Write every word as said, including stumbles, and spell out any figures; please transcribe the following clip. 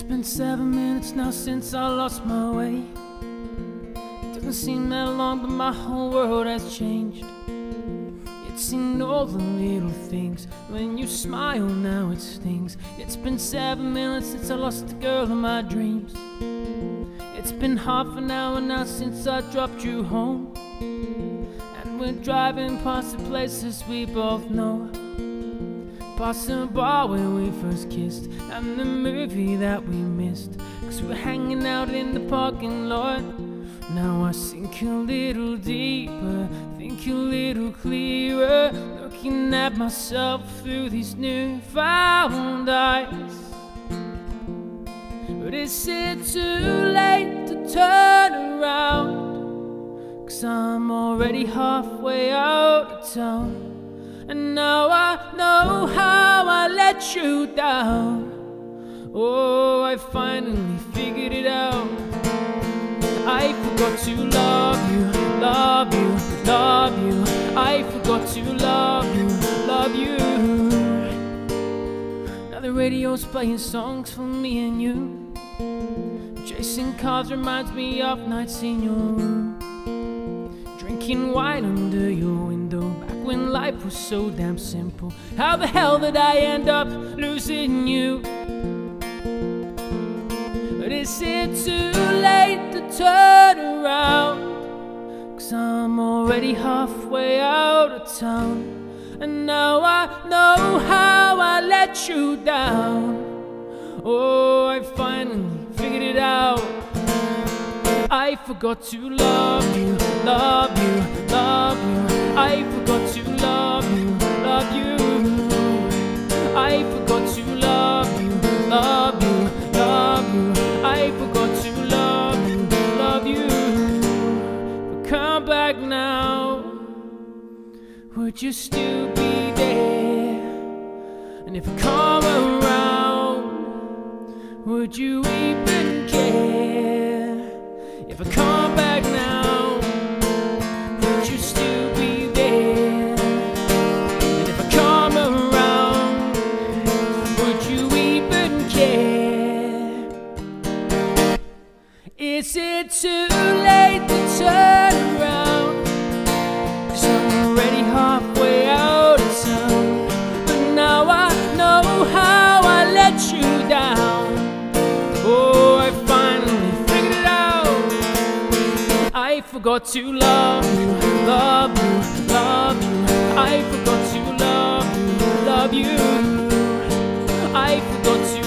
It's been seven minutes now since I lost my way. It doesn't seem that long, but my whole world has changed. It's in all the little things. When you smile now it stings. It's been seven minutes since I lost the girl of my dreams. It's been half an hour now since I dropped you home. And we're driving past the places we both know, past the bar where we first kissed, and the movie that we missed, 'cause we're hanging out in the parking lot. Now I sink a little deeper, think a little clearer, looking at myself through these newfound eyes. But is it too late to turn around? 'Cause I'm already halfway out of town, and now I know how I let you down. Oh, I finally figured it out. I forgot to love you, love you, love you. I forgot to love you, love you. Now the radio's playing songs for me and you. Chasing cars reminds me of nights in your room, drinking wine under your window, back when life was so damn simple. How the hell did I end up losing you? But is it too late to turn around? 'Cause I'm already halfway out of town, and now I know how I let you down. Oh, I finally figured it out. I forgot to love you, love you, love you. I forgot to love you, love you. I forgot to love you, love you, love you. I forgot to love you, love you. But come back now, would you still be there? And if I come around, would you even care? If I come back now, would you still be there? And if I come around, would you even care? Is it too late to turn around? 'Cause I'm already halfway out of town, but now I know how I let you down. Oh, I finally figured it out. I forgot to love you, love you, love you. I forgot to love you, love you. I forgot to